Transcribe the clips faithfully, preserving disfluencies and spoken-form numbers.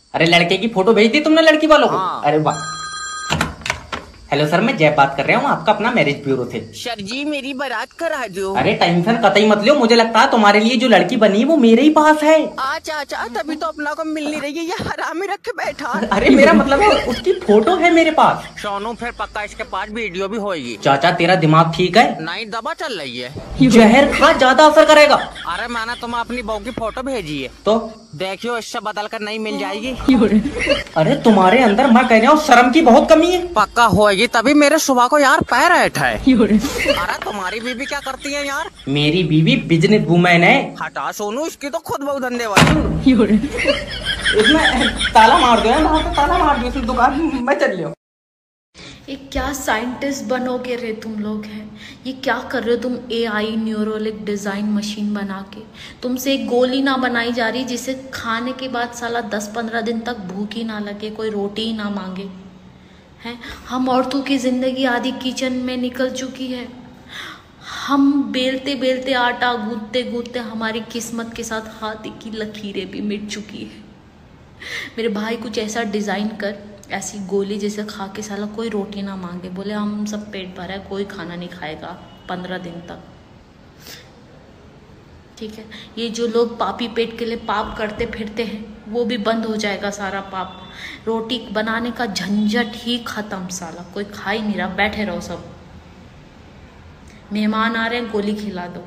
अरे लड़के की फोटो भेज दी तुमने लड़की वालों को? हाँ। अरे वाह। हेलो सर, मैं जय बात कर रहा हूँ आपका अपना मैरिज ब्यूरो से। सर जी मेरी बारात करा दो। अरे टेंशन कतई मत लो, मुझे लगता है तुम्हारे लिए जो लड़की बनी वो मेरे ही पास है। अच्छा अच्छा, तभी तो अपना को मिल नहीं रही है, ये हरामी रख के बैठा। अरे मेरा मतलब है उसकी फोटो है मेरे पास। सोनू फिर पक्का इसके पास वीडियो भी होगी। चाचा तेरा दिमाग ठीक है? नहीं, दवा चल रही है। जहर खा ज्यादा असर करेगा। अरे मैंने तुम्हें अपनी बहू की फोटो भेजी है, तो देखियो इससे बदल कर नहीं मिल जाएगी। अरे तुम्हारे अंदर मैं कह रहा हूँ शर्म की बहुत कमी है। पक्का होएगी तभी मेरे सुबह को यार पैर ऐठा है। अरे तुम्हारी बीबी क्या करती है यार? मेरी बीवी बिजनेस वुमेन है। हटा सोनू, इसकी तो खुद बहुत धंधे वाली। इसमें ताला मार दो, वहाँ पे ताला मार दो इसमें दुकान में चल लियो। ये क्या साइंटिस्ट बनोगे रे तुम लोग हैं? ये क्या कर रहे हो तुम? एआई न्यूरोलिक डिज़ाइन मशीन बना के तुमसे एक गोली ना बनाई जा रही जिसे खाने के बाद साला दस पंद्रह दिन तक भूख ही ना लगे, कोई रोटी ही ना मांगे हैं। हम औरतों की ज़िंदगी आधी किचन में निकल चुकी है। हम बेलते बेलते आटा गूंथते गूंथते हमारी किस्मत के साथ हाथ की लकीरें भी मिट चुकी है। मेरे भाई कुछ ऐसा डिज़ाइन कर, ऐसी गोली जैसे खा के साला कोई रोटी ना मांगे, बोले हम सब पेट भरा है, कोई खाना नहीं खाएगा पंद्रह दिन तक। ठीक है, ये जो लोग पापी पेट के लिए पाप करते फिरते हैं वो भी बंद हो जाएगा सारा पाप। रोटी बनाने का झंझट ही खत्म, साला कोई खा ही नहीं रहा, बैठे रहो सब। मेहमान आ रहे हैं, गोली खिला दो।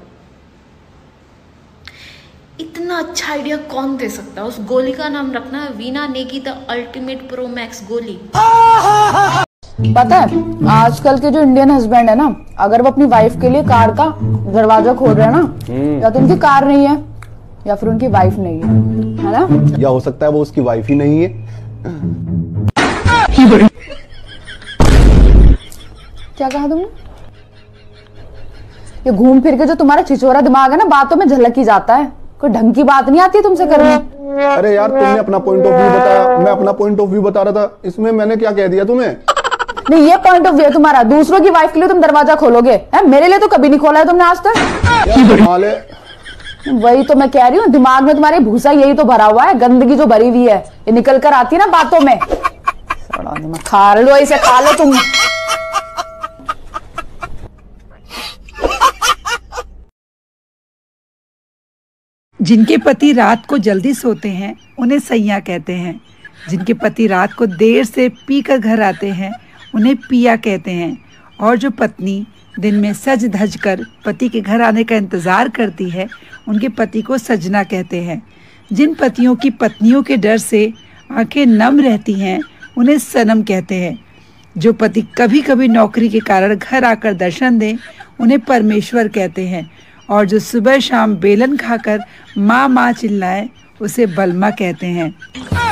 इतना अच्छा आइडिया कौन दे सकता है? उस गोली का नाम रखना है Veena Negi the ultimate pro max गोली। पता है आजकल के जो इंडियन हस्बैंड है ना, अगर वो अपनी वाइफ के लिए कार का दरवाजा खोल रहे हैं ना, या तो उनकी कार नहीं है या फिर उनकी वाइफ नहीं है, है ना? या हो सकता है वो उसकी वाइफ ही नहीं है। क्या कहा तुमने? ये घूम फिर के जो तुम्हारा छिछोरा दिमाग है ना, बातों में झलक ही जाता है, कोई ढंग की बात नहीं आती तुमसे करने। अरे यार तुमने अपना पॉइंट ऑफ व्यू बताया, मैं अपना पॉइंट ऑफ व्यू बता रहा था, इसमें मैंने क्या कह दिया तुम्हें? नहीं, ये पॉइंट ऑफ व्यू है तुम्हारा, दूसरों की वाइफ के लिए तुम दरवाजा खोलोगे, है? मेरे लिए तो कभी नहीं खोला है तुमने आज तक। वही तो मैं कह रही हूँ, दिमाग में तुम्हारे भूसा यही तो भरा हुआ है, गंदगी जो भरी हुई है ये निकल कर आती है ना बातों में। खा लो, इसे खा लो तुम। जिनके पति रात को जल्दी सोते हैं उन्हें सैया कहते हैं। जिनके पति रात को देर से पी कर घर आते हैं उन्हें पिया कहते हैं। और जो पत्नी दिन में सज धज कर पति के घर आने का इंतज़ार करती है उनके पति को सजना कहते हैं। जिन पतियों की पत्नियों के डर से आंखें नम रहती हैं उन्हें सनम कहते हैं। जो पति कभी कभी नौकरी के कारण घर आकर दर्शन दें उन्हें परमेश्वर कहते हैं। और जो सुबह शाम बेलन खाकर माँ माँ चिल्लाए उसे बलमा कहते हैं।